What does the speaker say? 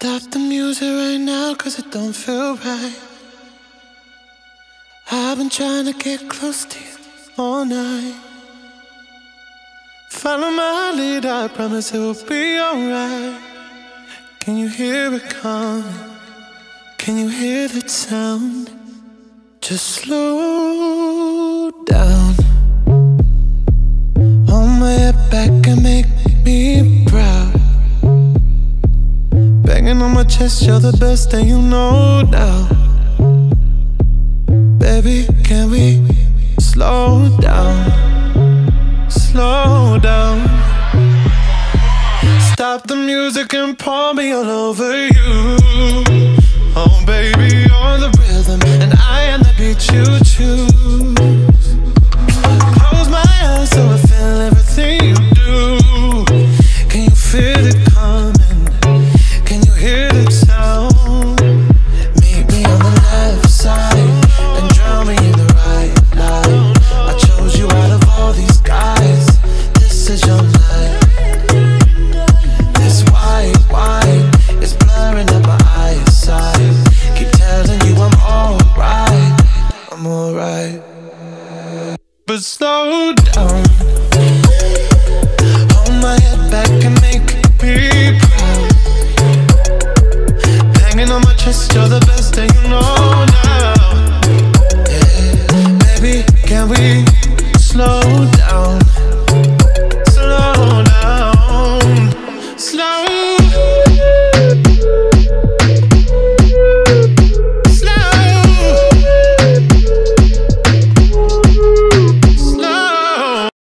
Stop the music right now, cause it don't feel right. I've been trying to get close to you all night. Follow my lead, I promise it will be alright. Can you hear it coming? Can you hear that sound? Just slow down. Hold my head back and make me proud. Banging on my chest, you're the best and you know now. Baby, can we slow down? Slow down. Stop the music and pour me all over you. Oh baby, you're the rhythm and I am the beat you choose.